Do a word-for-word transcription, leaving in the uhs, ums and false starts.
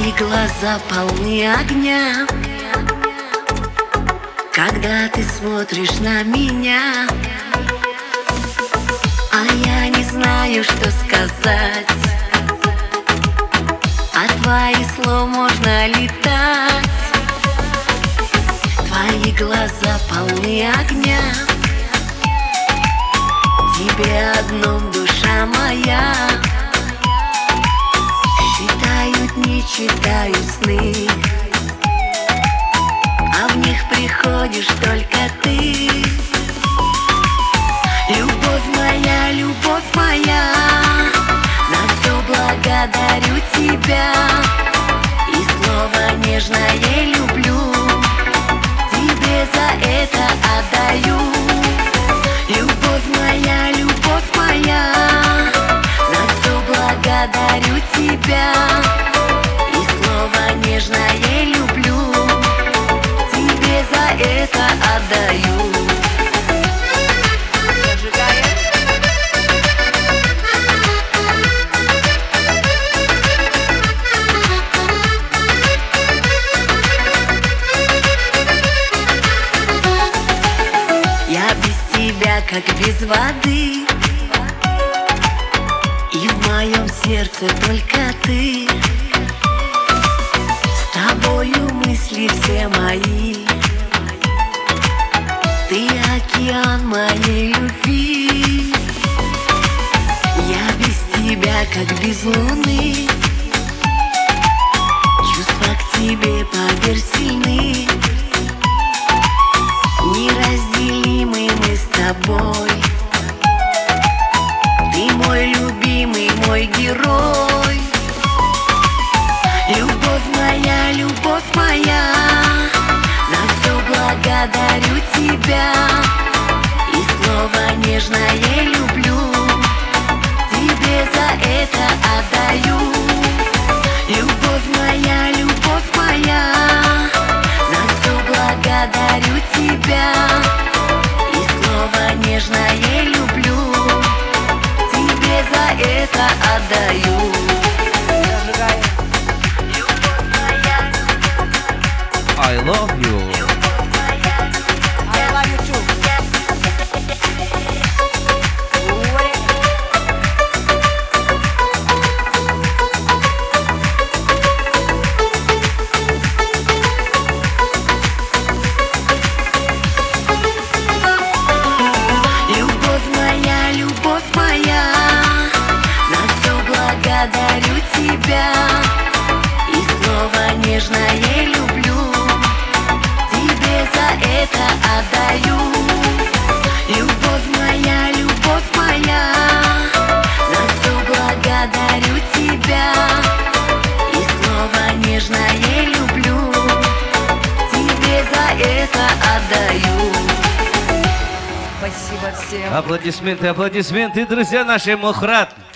Твои глаза полны огня, когда ты смотришь на меня, а я не знаю, что сказать. От твоих слов можно летать. Твои глаза полны огня, тебе одном душа моя. Считаю дни, читаю сны, а в них приходишь только ты. Любовь моя, любовь моя, за все благодарю тебя. И слово нежное люблю, тебе за это отдаю. Любовь моя, любовь моя, за все благодарю тебя. И слово нежное люблю, тебе за это отдаю. Я без тебя как без воды, и в моем сердце только ты. С тобою мысли все мои, ты океан моей любви. Я без тебя как без луны, чувства к тебе, поверь, сильны. Неразделимы мы с тобой, ты мой любимый, мой герой. Любовь моя, любовь моя, за все благодарю тебя. И слово нежное люблю, тебе за это отдаю. Любовь моя, любовь моя, за все благодарю тебя. И слово нежное люблю, тебе за это отдаю. I love you. I love you too. Любовь моя, любовь моя, за все благодарю тебя. И слово нежное люблю, тебе за это отдаю. Любовь моя, любовь моя, за все благодарю тебя. И слово нежное люблю, тебе за это отдаю. Спасибо всем. Аплодисменты, аплодисменты, друзья наши, Мухрат.